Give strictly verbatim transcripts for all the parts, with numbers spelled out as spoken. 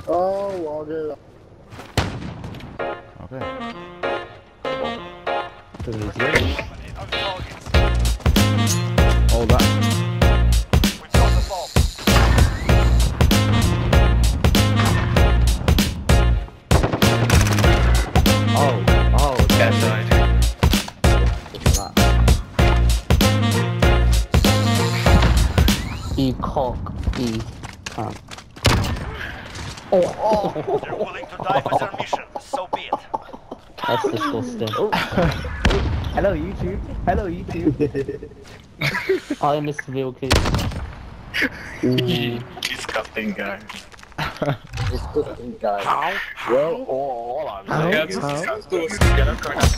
Oh, I'll get it. Okay. Hold that. We've got the bomb. Oh, oh, Get side. look at that. You cock, you cunt. Oh, They're willing to die for their mission, so be it. that's disgusting. Oh. Hello YouTube. Hello YouTube. I am Mister Vilky. You disgusting guy. Disgusting guy. How? Well, All I'm How? saying is How? disgusting. Get up, going up.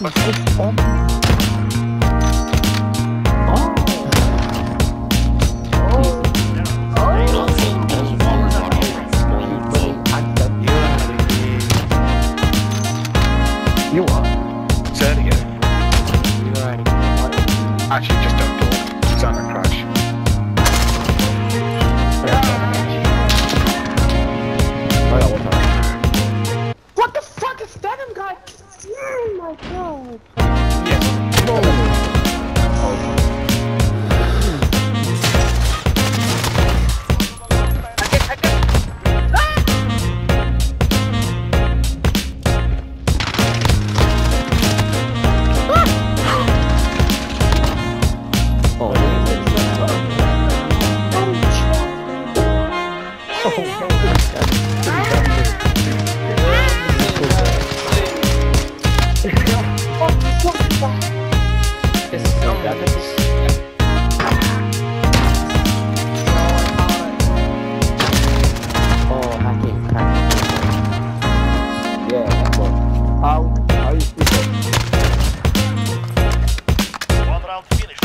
You what? Say it again. Actually, just don't talk. Sound like crash. What the fuck is that guy? Oh my god. Yes. Oh, yeah. Oh, hacking, hacking. yeah, that's what. How? How you speak it? One round finished.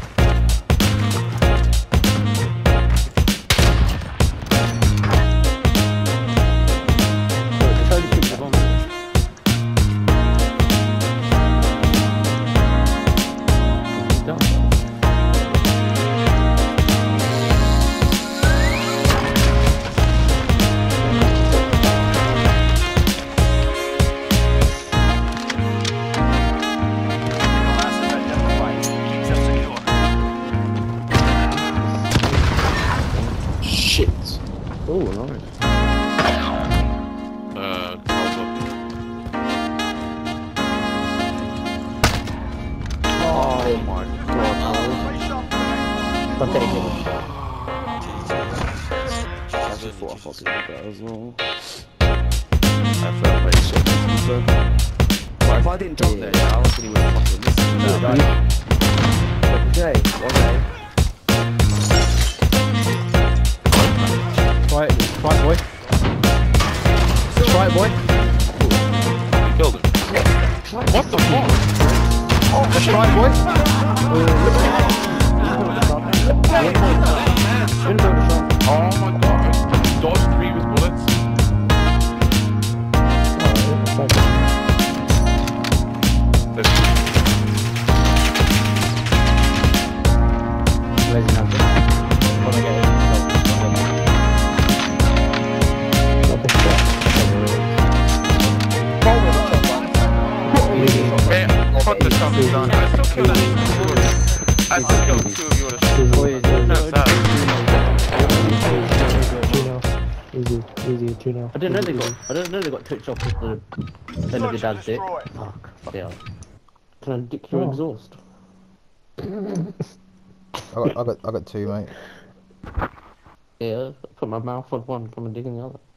Last identified. Keep them secure. Shit. Oh, nice. Uh, also. Oh my god. I'm taking a shot. I just thought I fucking did that as well. I felt like shit. But if I didn't jump there, yeah, I reckon he would have fucking missed it. No, No, no. Okay, okay. Try it, try it, boy. Try it, boy. You killed him. What the fuck? Let's try it, boy. Oh my god. Dodged three with bullets. There's Where's your number? Wanna get it? Okay, fuck this stuff is done. I still killed at least two of you. I still killed two of you with a That's sad. Easy, easy, two now. I didn't know they got. I didn't know they got twitched off with the end of your dad's dick. Destroy. Fuck. Yeah. Can I dick your Oh. exhaust? I got, I got, I got two, mate. Yeah. Put my mouth on one. Come and dig in the other.